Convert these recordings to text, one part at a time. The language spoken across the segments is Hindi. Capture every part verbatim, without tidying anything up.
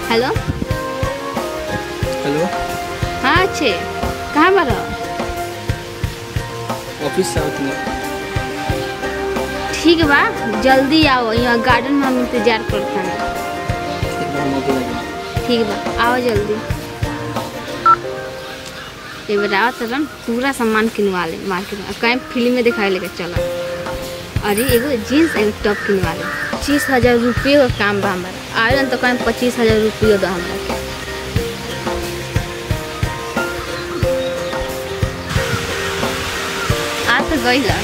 Hello hello. हाँ अच्छे कहाँ पर हो? ऑफिस से आओ तुम। ठीक बा जल्दी आओ, यहाँ गार्डन में हम इंतजार करते हैं। ठीक बा आओ जल्दी। ये बताओ तरन पूरा सामान किनवा ले मार्केट में, कहीं फिल्म में दिखाई लेकर चला। अरे एगो जीन्स एगो टॉप किनवा ले, पच्चीस हजार रुपये का काम बा हमारा। आए तो कहीं पच्चीस हजार रुपये दो हमारा। आ तो गई ला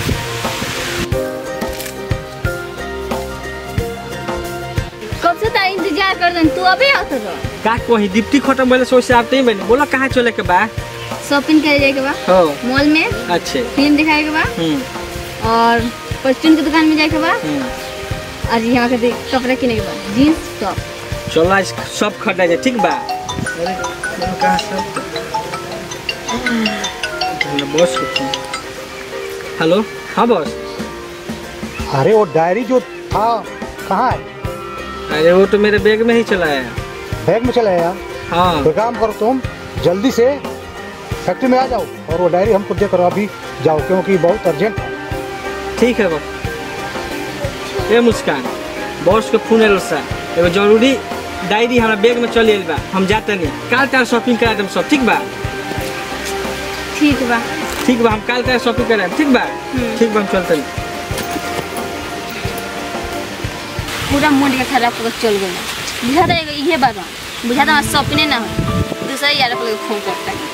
कब से तारी इंतजार कर दन, तू अभी आओ तो का कोई डिप्टी खत्म बोले सोच से आते ही मैंने बोला कहाँ चले के बा? शॉपिंग करे जाए के बा हो मॉल में। अच्छे फिल्म दिखाए के बा और परचून की दुकान में जाए के बा और यहाँ के कपड़े किने के बा जीन्स टॉप। चलो आज सब खरीदा जाए ठीक बा। अरे कहाँ सब बॉस। हेलो हाँ बॉस। अरे वो डायरी जो था कहाँ है? अरे वो तो मेरे बैग में ही चला है। बैग में चला है यार? हाँ तो काम करो तुम जल्दी से फैक्ट्री में आ जाओ और वो डायरी हमको दे करो अभी जाओ क्योंकि बहुत अर्जेंट है। ठीक है बॉस। ये मुस्कान बॉस के फोन आयल सा एगो जरूरी डायरी हमारा बैग में चल बा, हम जाते नहीं काल तार शॉपिंग करा देम सब ठीक बा। ठीक बा ठीक बा हम काल तार शॉपिंग करा ठीक बा। ठीक बा हम चलते नहीं। पूरा मूड के खराब कर चल गया। बुझा था ये बात बुझा था शॉपिंग ना हो दूसरा यार को फोन करता है।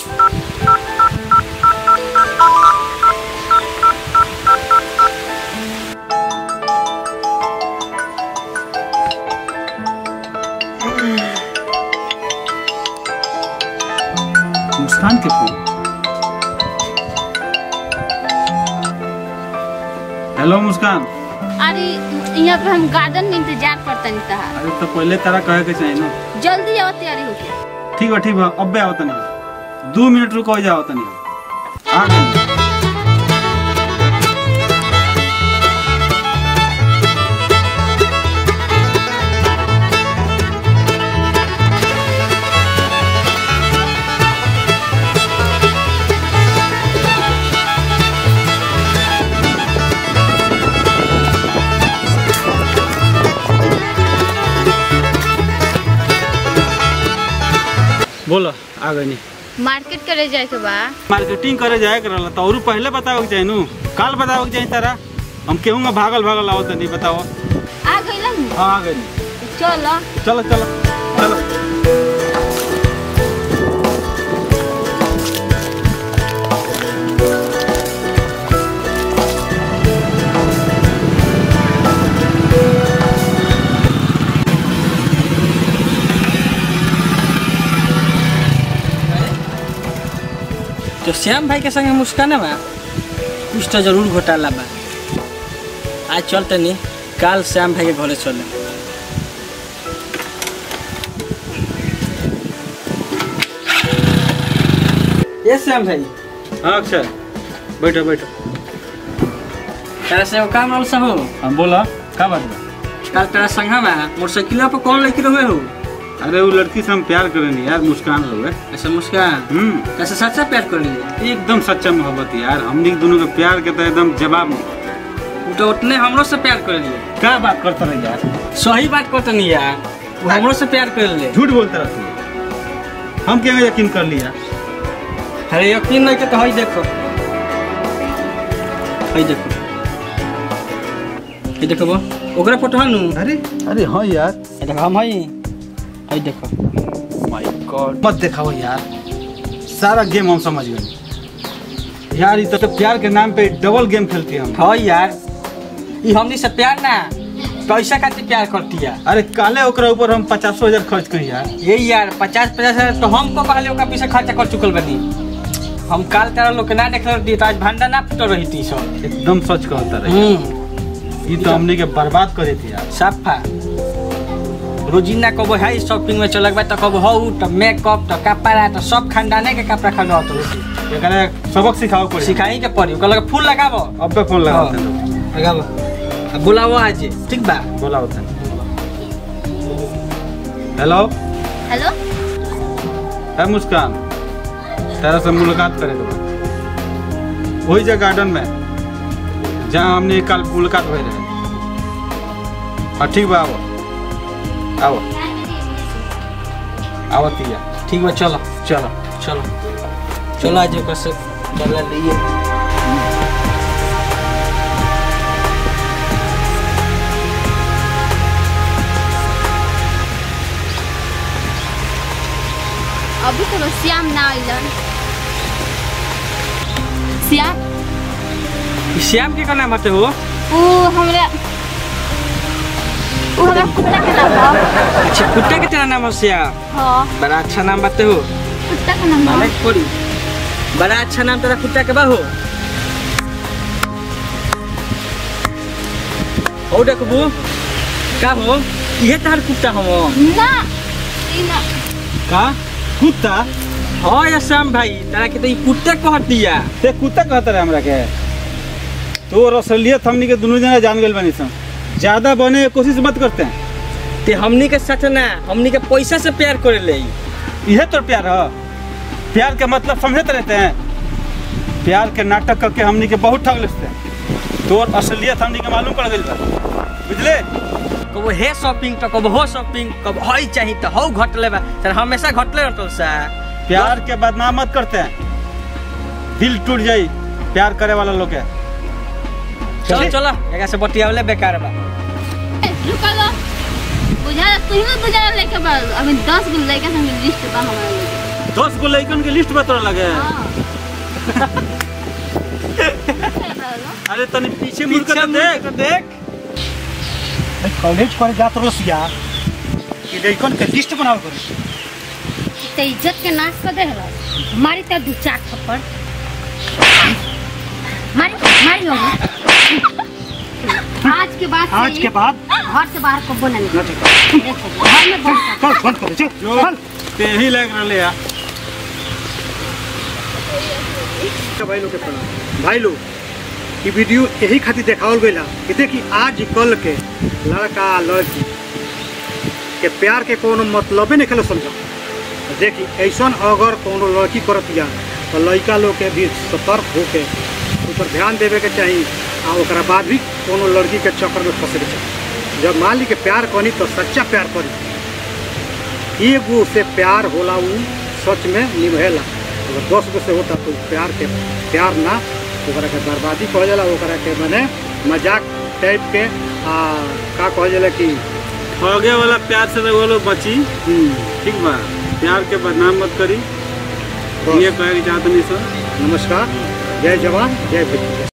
मुस्कान के फोन। हेलो मुस्कान। अरे यहाँ पे हम गार्डन में इंतजार करते नहीं था। अरे तो पहले तारा कहे के चाहिए ना। जल्दी आओ तैयारी होके। ठीक है ठीक है अब आओ तनी दो मिनट रुको जाओ तनी आ गए। बोलो आ गई नहीं। मार्केट करे जाए के बा। मार्केटिंग करे जाए कर तो और पहले बताओ के चाहिए नु काल बताओ के चाहिए तारा हम केहूँगा भागल भागल आओ तनी बताओ। आ गई ना? हाँ आ गई। चलो चलो चलो चलो। तो श्याम भाई के संगे मुस्कान बा कुछ तो जरूर घोटाला बा। आज चलते नहीं काल श्याम भाई के घरे चले। ये श्याम भाई। हाँ अक्षर बैठो बैठो। तेरा से वो काम वाला सब हो। हम बोला का बात बा? काल तेरा संगा बा मोटरसाइकिल पर कौन लेके रहे हो? अरे वो लड़की से हम प्यार करेंगे यार मुस्कान रहे। ऐसा मुस्कान हम्म कैसे सच्चा प्यार कर लिए? एकदम सच्चा मोहब्बत यार हमने दोनों के प्यार के तो एकदम जवाब वो तो उतने हमरो से प्यार कर लिए। क्या बात करते रहे यार? सही बात करते नहीं यार वो हमरो से प्यार कर ले। झूठ बोलते रहते हम क्या यकीन कर लिया? अरे यकीन नहीं के तो हई देखो हई देखो ये देखो वो ओकरा फोटो है नु। अरे अरे हाँ यार ये देखो हम हई हई देखो। माय गॉड मत दिखाओ यार सारा गेम हम समझ गए यार। ये तो प्यार के नाम पे डबल गेम खेलती है हम। हाँ यार ये हमनी से प्यार ना पैसा खातिर प्यार करती है। अरे काले ओकरा ऊपर हम पचास हजार खर्च करी यार। ये यार पचास पचास हजार तो हमको पहले ओकरा पीछे खर्चा कर चुकल बनी। हम काल तेरा लोग के ना देख रही तो आज भांडा ना फुट रही थी सब। एकदम सच कहता रहे। ये तो हमने के बर्बाद करे थी यार। साफा रोजीना कब है शॉपिंग में चलक तो कब हो तो मेकअप तो कपड़ा तो सब खानदाने के कपड़ा खरीदो तो एकरा सबक सिखाओ पड़ी। सिखाई के पड़ी ओकरा फूल लगाबो। अब पे फूल लगाओ लगाबो बुलाओ आज ठीक बा। बुलाओ था हेलो हेलो है मुस्कान, तेरा से मुलाकात करे तो वही जगह गार्डन में जहाँ हमने कल मुलाकात हुई रहे। हाँ ठीक बा, आओ आओ आओ तिया। ठीक बा, चलो चलो चलो चलो आज ओकर से बदला लिए। अभी तो श्याम ना आइलन। श्याम श्याम के का नाम बाटे हो? वो हमरा वो हमरा कुत्ता के नाम है। अच्छा, कुत्ता के तेरा नाम हो श्याम? हाँ, बड़ा अच्छा नाम बाटे हो। कुत्ता का नाम है। कोरी बड़ा अच्छा नाम तेरा कुत्ता के बा हो। हो देखबू का हो, ये तार कुत्ता हो ना ई ना का कुत्ता? हाँ या श्याम भाई, तेरा के तो ई कुत्ता कह दिया। ते कुत्ता कहता रहे हमरा के? तो असलियत हमनी के दोनों जना जान गए बनी सन। ज्यादा बने की कोशिश मत करते हैं। ते हमनी के साथ ना, हमनी के पैसा से प्यार करे ले। यह तो प्यार है। प्यार के मतलब समझते रहते हैं। प्यार के नाटक करके हमनी के बहुत ठग लेते हैं। तो असलियत हमनी के मालूम पड़ गई बा, बुझले? कब हे शॉपिंग तो कब हो शॉपिंग, कब हई चाहिए तो हो घटले बा। सर हमेशा घटले रहतो सा। प्यार के बदनाम मत करते हैं, दिल टूट जाई प्यार करे वाला लोग के। चलो चलो एका से बतियावले बेकार बा। रुका लो, बुझा तू ही बुझा लेके बा। अभी दस गो लड़का संग लिस्ट बा हमारे लगे। दस गो लड़कन के लिस्ट बता लगे। अरे तनी पीछे मुड़ कर देख देख। कॉलेज पर जात रसिया कि लड़कन के लिस्ट बनाओ करी। ते इज्जत के नाश कर दे रहा। मारी ते दो चार थप्पड़ मारी मारी होगी। आज के बाद आज के बाद घर से बाहर को बोला नहीं। ना ठीक है, देखो घर में बंद चल बंद कर चल जो चल। ते ही लग रहले या भाई लोग के प्रणाम। भाई लोग ये वीडियो यही खातिर देखावल गइला कि देखी आज कल के लड़का लड़की के प्यार के कोनो मतलबे नहीं खेल समझो। देखी ऐसा अगर कोनो लड़की करतिया तो लड़का लोग के भी सतर्क होके ऊपर ध्यान देवे के चाहिए। और ओकरा बाद भी कोनो लड़की के चक्कर में फंसे के चाहिए। जब मान ली के प्यार करी तो सच्चा प्यार करी। एगो से प्यार होला उ सच में निभेला। अगर दस गो से होता तो प्यार के प्यार ना, ओकरा के बर्बादी कह जाला। ओकरा के मने मजाक टाइप के आ का कह जाला कि ठगे वाला प्यार से वो लोग बची। हम्म, ठीक बा, प्यार के बदनाम मत करी। बस। ये कहे चाहते नहीं सर। नमस्कार, जय जवान जय वीर।